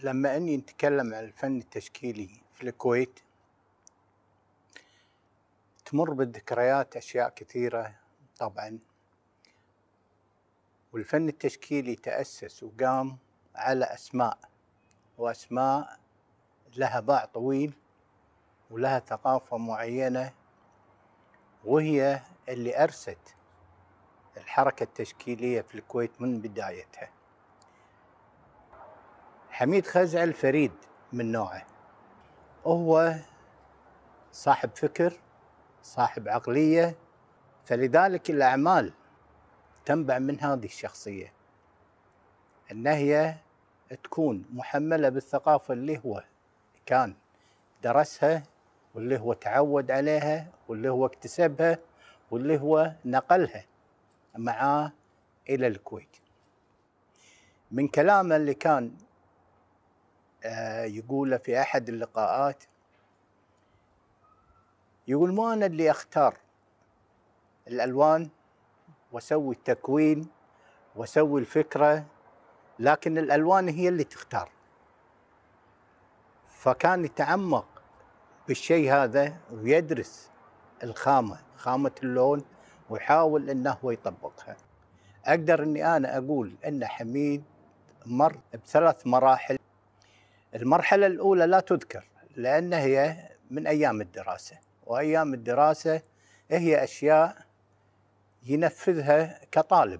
لما اني نتكلم عن الفن التشكيلي في الكويت تمر بالذكريات اشياء كثيره طبعا. والفن التشكيلي تاسس وقام على واسماء لها باع طويل ولها ثقافه معينه، وهي اللي ارست الحركه التشكيليه في الكويت من بدايتها. حميد خزعل فريد من نوعه، هو صاحب فكر، صاحب عقلية، فلذلك الأعمال تنبع من هذه الشخصية، أن هي تكون محملة بالثقافة اللي هو كان درسها واللي هو تعود عليها واللي هو اكتسبها واللي هو نقلها معاه إلى الكويت. من كلامه اللي كان يقوله في أحد اللقاءات، يقول: مو أنا اللي أختار الألوان وأسوي التكوين وأسوي الفكرة، لكن الألوان هي اللي تختار. فكان يتعمق بالشيء هذا ويدرس خامة اللون ويحاول أنه هو يطبقها. أقدر أني أنا أقول أن حميد مر ب3 مراحل. المرحلة الأولى لا تذكر لأن هي من أيام الدراسة، وأيام الدراسة هي أشياء ينفذها كطالب،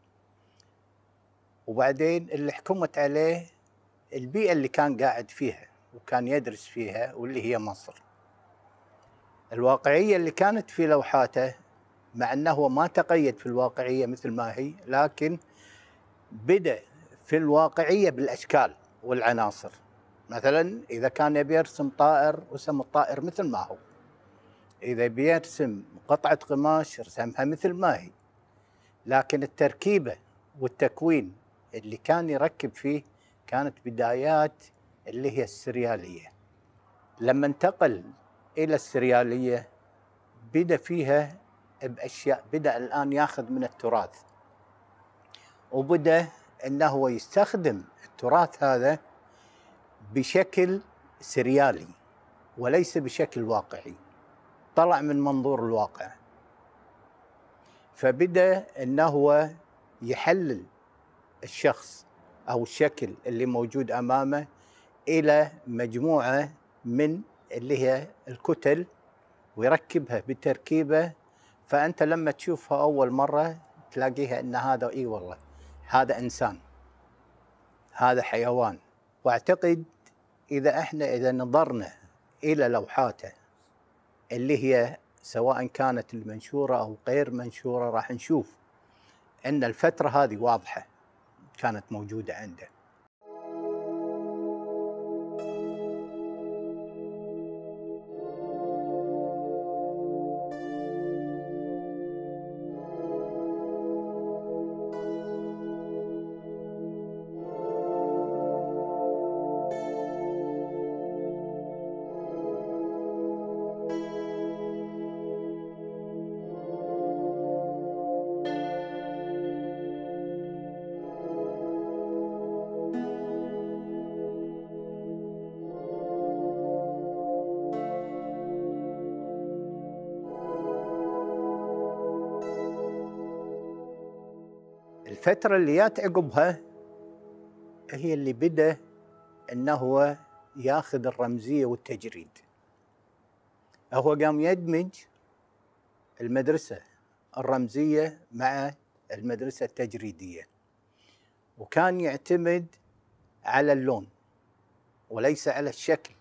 وبعدين اللي حكمت عليه البيئة اللي كان قاعد فيها وكان يدرس فيها، واللي هي مصر. الواقعية اللي كانت في لوحاته، مع أنه ما تقيد في الواقعية مثل ما هي، لكن بدأ في الواقعية بالأشكال والعناصر. مثلا إذا كان يبي يرسم طائر رسم الطائر مثل ما هو، إذا بيرسم قطعة قماش رسمها مثل ما هي، لكن التركيبة والتكوين اللي كان يركب فيه كانت بدايات اللي هي السريالية. لما انتقل إلى السريالية بدأ فيها بأشياء، بدأ الآن ياخذ من التراث، وبدأ أنه هو يستخدم التراث هذا بشكل سريالي وليس بشكل واقعي، طلع من منظور الواقع. فبدأ أنه هو يحلل الشخص أو الشكل اللي موجود أمامه إلى مجموعة من اللي هي الكتل ويركبها بتركيبة. فأنت لما تشوفها أول مرة تلاقيها أن هذا والله هذا إنسان، هذا حيوان. وأعتقد إذا نظرنا إلى لوحاته اللي هي سواء كانت المنشورة أو غير منشورة، راح نشوف أن الفترة هذه واضحة كانت موجودة عنده. الفترة اللي جات عقبها هي اللي بدأ أنه هو ياخذ الرمزية والتجريد. هو قام يدمج المدرسة الرمزية مع المدرسة التجريدية، وكان يعتمد على اللون وليس على الشكل.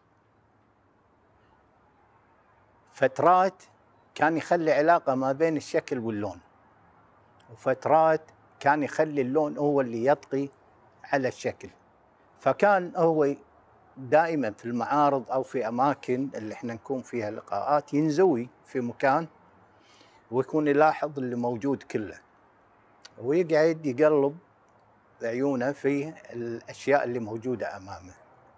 فترات كان يخلي علاقة ما بين الشكل واللون، وفترات كان يخلي اللون هو اللي يطغي على الشكل. فكان هو دائما في المعارض أو في أماكن اللي احنا نكون فيها لقاءات ينزوي في مكان ويكون يلاحظ اللي موجود كله، ويقعد يقلب عيونه في الأشياء اللي موجودة أمامه،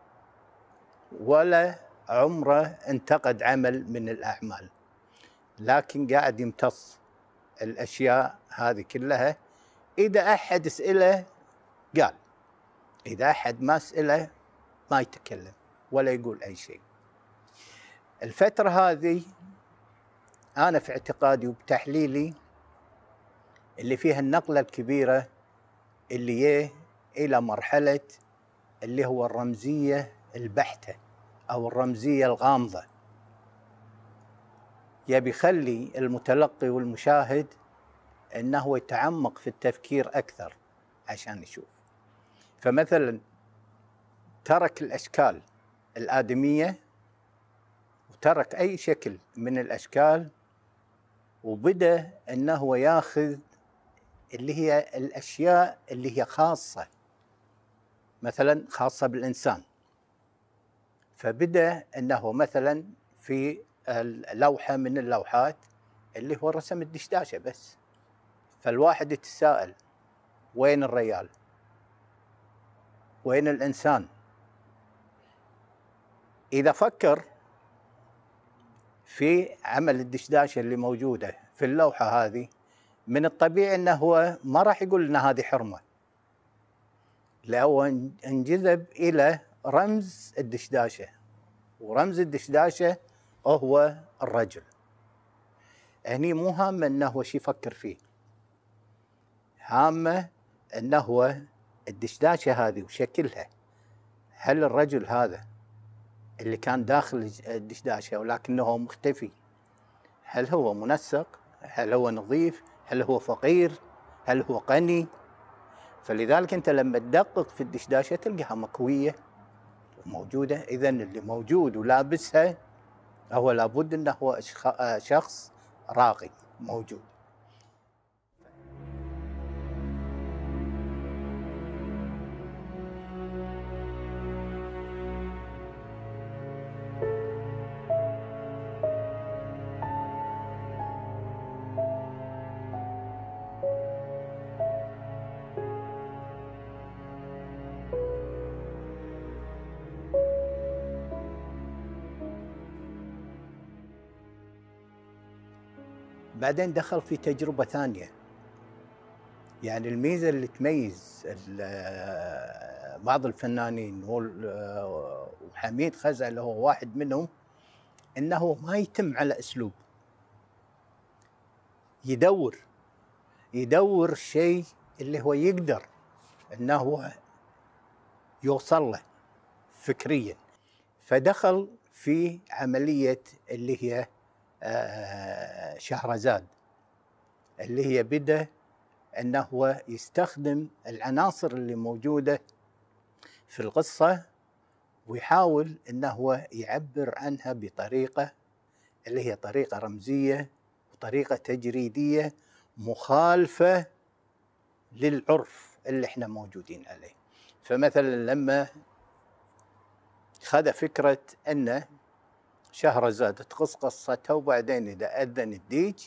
ولا عمره انتقد عمل من الأعمال، لكن قاعد يمتص الأشياء هذه كلها. إذا أحد سأله قال، إذا أحد ما سأله ما يتكلم ولا يقول أي شيء. الفترة هذه أنا في اعتقادي وبتحليلي اللي فيها النقلة الكبيرة اللي إلى مرحلة اللي هو الرمزية البحتة أو الرمزية الغامضة، يبي يخلي المتلقي والمشاهد أنه يتعمق في التفكير أكثر عشان يشوف. فمثلا ترك الأشكال الآدمية وترك أي شكل من الأشكال، وبدأ أنه ياخذ اللي هي الأشياء اللي هي خاصة، مثلا خاصة بالإنسان. فبدأ أنه مثلا في لوحة من اللوحات اللي هو رسم الدشداشة بس، فالواحد يتساءل وين الريال؟ وين الإنسان؟ إذا فكر في عمل الدشداشة اللي موجودة في اللوحة هذه، من الطبيعي أنه هو ما راح يقول أن هذه حرمة، لو انجذب إلى رمز الدشداشة، ورمز الدشداشة هو الرجل. هني مو هامة أنه هو شي يفكر فيه، هامة أنه هو الدشداشة هذه وشكلها، هل الرجل هذا اللي كان داخل الدشداشة ولكنه مختفي، هل هو منسق؟ هل هو نظيف؟ هل هو فقير؟ هل هو غني؟ فلذلك أنت لما تدقق في الدشداشة تلقاها مكوية وموجودة. إذن اللي موجود ولابسها هو لابد أنه هو شخص راقي موجود. بعدين دخل في تجربة ثانية، يعني الميزة اللي تميز بعض الفنانين وحميد خزع اللي هو واحد منهم، انه ما يتم على اسلوب، يدور شيء اللي هو يقدر انه هو يوصل له فكريا. فدخل في عملية اللي هي شهرزاد، اللي هي بدأ أنه هو يستخدم العناصر اللي موجودة في القصة ويحاول أنه هو يعبر عنها بطريقة اللي هي طريقة رمزية وطريقة تجريدية مخالفة للعرف اللي احنا موجودين عليه. فمثلا لما خذ فكرة أن شهرزاد تقص قصتها وبعدين إذا أذن الديج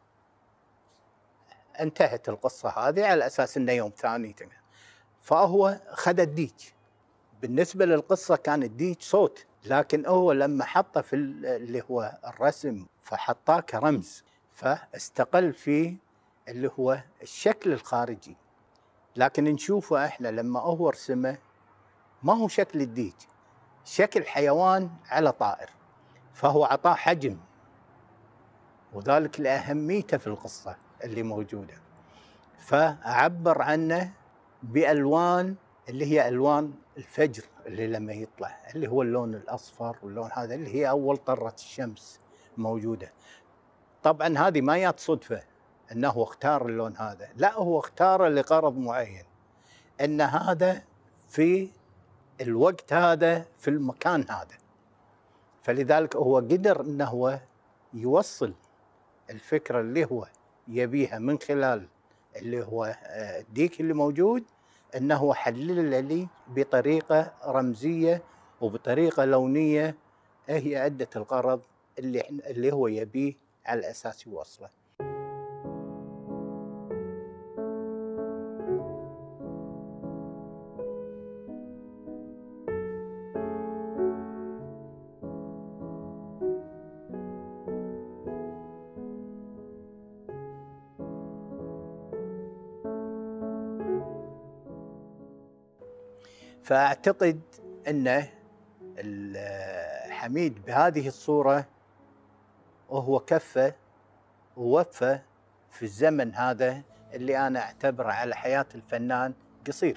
انتهت القصة هذه على أساس أنه يوم ثاني، فهو خذ الديج. بالنسبة للقصة كان الديج صوت، لكن هو لما حطه في اللي هو الرسم فحطاه كرمز، فاستقل في اللي هو الشكل الخارجي. لكن نشوفه احنا لما هو رسمه ما هو شكل الديج، شكل حيوان على طائر، فهو عطاه حجم، وذلك لأهميته في القصة اللي موجودة. فعبر عنه بألوان اللي هي ألوان الفجر اللي لما يطلع، اللي هو اللون الأصفر واللون هذا اللي هي أول طرة الشمس موجودة. طبعا هذه ما جات صدفة أنه اختار اللون هذا، لا هو اختاره لغرض معين، أن هذا في الوقت هذا في المكان هذا. فلذلك هو قدر أنه هو يوصل الفكرة اللي هو يبيها من خلال اللي هو الديك اللي موجود، أنه حلل لي بطريقة رمزية وبطريقة لونية هي أدت الغرض اللي هو يبيه على أساس يوصله. فأعتقد أن حميد بهذه الصورة وهو كفى ووفى في الزمن هذا اللي أنا أعتبره على حياة الفنان قصير.